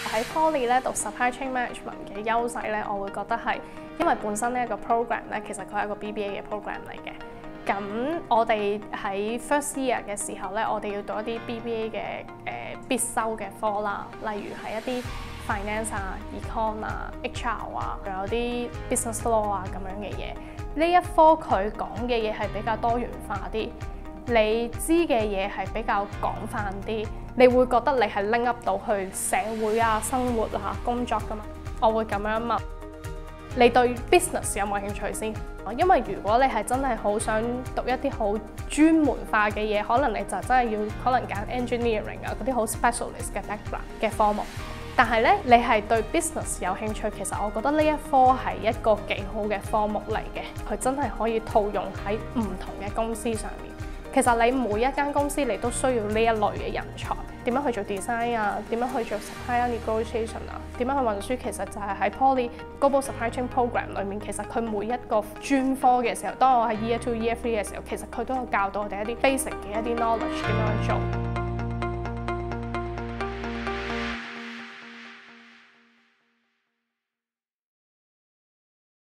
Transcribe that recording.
喺 Poly 咧讀 Supply Chain Management 嘅優勢咧，我會覺得係因為本身呢一個 program 咧，其實佢係一個 BBA 嘅 program 嚟嘅。咁我哋喺 first year 嘅時候咧，我哋要讀一啲 BBA 嘅必修嘅科啦，例如係一啲 finance 啊、econ 啊、HR 啊，仲有啲 business law 啊咁樣嘅嘢。呢一科佢講嘅嘢係比較多元化啲，你知嘅嘢係比較廣泛啲，你會覺得你係拎 up 到去社會啊、生活啊、工作㗎嘛？我會咁樣問。你對 business 有冇興趣先？因為如果你係真係好想讀一啲好專門化嘅嘢，可能你就真係要可能揀 engineering 啊嗰啲好 specialist 嘅 background 嘅科目。但係咧，你係對 business 有興趣，其實我覺得呢一科係一個幾好嘅科目嚟嘅，佢真係可以套用喺唔同嘅公司上面。其實你每一間公司你都需要呢一類嘅人才，點樣去做 design 啊，點樣去做 supplier negotiation 啊，點樣去運輸，其實就係喺 Poly Global Supply Chain Program 裏面，其實佢每一個專科嘅時候，當我喺 Year 2、Year 3嘅時候，其實佢都有教到我哋一啲 basic 嘅一啲 knowledge 點樣做。